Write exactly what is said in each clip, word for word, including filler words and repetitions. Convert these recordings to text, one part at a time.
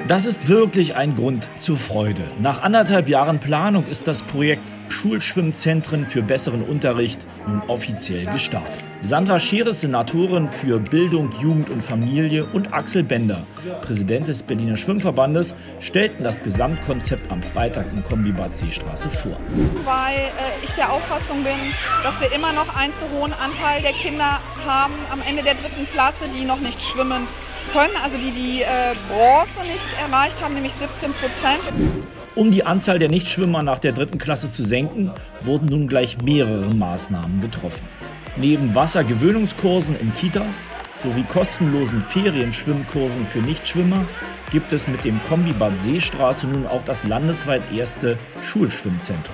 Das ist wirklich ein Grund zur Freude. Nach anderthalb Jahren Planung ist das Projekt Schulschwimmzentren für besseren Unterricht nun offiziell gestartet. Sandra Scheer, Senatorin für Bildung, Jugend und Familie, und Axel Bender, Präsident des Berliner Schwimmverbandes, stellten das Gesamtkonzept am Freitag im Kombibad Seestraße vor. Weil äh, ich der Auffassung bin, dass wir immer noch einen zu hohen Anteil der Kinder haben am Ende der dritten Klasse, die noch nicht schwimmen können, also die die äh, Bronze nicht erreicht haben, nämlich siebzehn Prozent. Um die Anzahl der Nichtschwimmer nach der dritten Klasse zu senken, wurden nun gleich mehrere Maßnahmen getroffen. Neben Wassergewöhnungskursen in Kitas sowie kostenlosen Ferienschwimmkursen für Nichtschwimmer gibt es mit dem Kombibad Seestraße nun auch das landesweit erste Schulschwimmzentrum.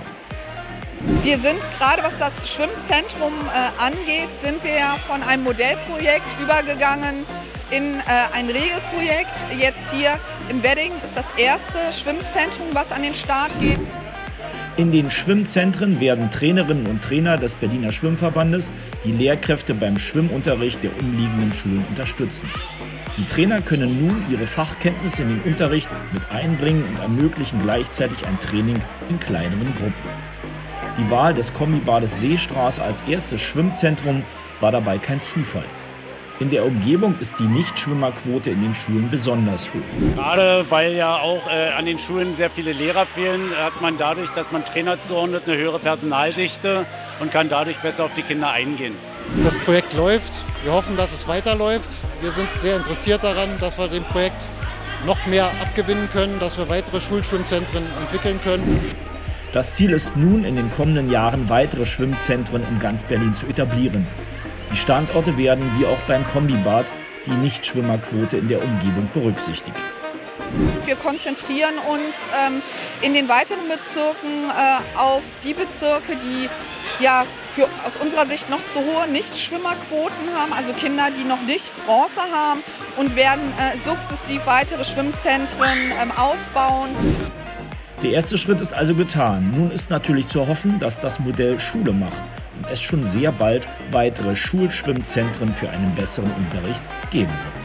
Wir sind, gerade was das Schwimmzentrum äh, angeht, sind wir ja von einem Modellprojekt übergegangen in äh, ein Regelprojekt. Jetzt hier im Wedding ist das erste Schwimmzentrum, was an den Start geht. In den Schwimmzentren werden Trainerinnen und Trainer des Berliner Schwimmverbandes die Lehrkräfte beim Schwimmunterricht der umliegenden Schulen unterstützen. Die Trainer können nun ihre Fachkenntnisse in den Unterricht mit einbringen und ermöglichen gleichzeitig ein Training in kleineren Gruppen. Die Wahl des Kombibades Seestraße als erstes Schwimmzentrum war dabei kein Zufall. In der Umgebung ist die Nichtschwimmerquote in den Schulen besonders hoch. Gerade weil ja auch äh, an den Schulen sehr viele Lehrer fehlen, hat man dadurch, dass man Trainer zuordnet, eine höhere Personaldichte und kann dadurch besser auf die Kinder eingehen. Das Projekt läuft. Wir hoffen, dass es weiterläuft. Wir sind sehr interessiert daran, dass wir dem Projekt noch mehr abgewinnen können, dass wir weitere Schulschwimmzentren entwickeln können. Das Ziel ist nun, in den kommenden Jahren weitere Schwimmzentren in ganz Berlin zu etablieren. Die Standorte werden, wie auch beim Kombibad, die Nichtschwimmerquote in der Umgebung berücksichtigen. Wir konzentrieren uns ähm, in den weiteren Bezirken äh, auf die Bezirke, die ja für, aus unserer Sicht noch zu hohe Nichtschwimmerquoten haben, also Kinder, die noch nicht Bronze haben, und werden äh, sukzessiv weitere Schwimmzentren ähm, ausbauen. Der erste Schritt ist also getan. Nun ist natürlich zu hoffen, dass das Modell Schule macht und es schon sehr bald weitere Schulschwimmzentren für einen besseren Unterricht geben wird.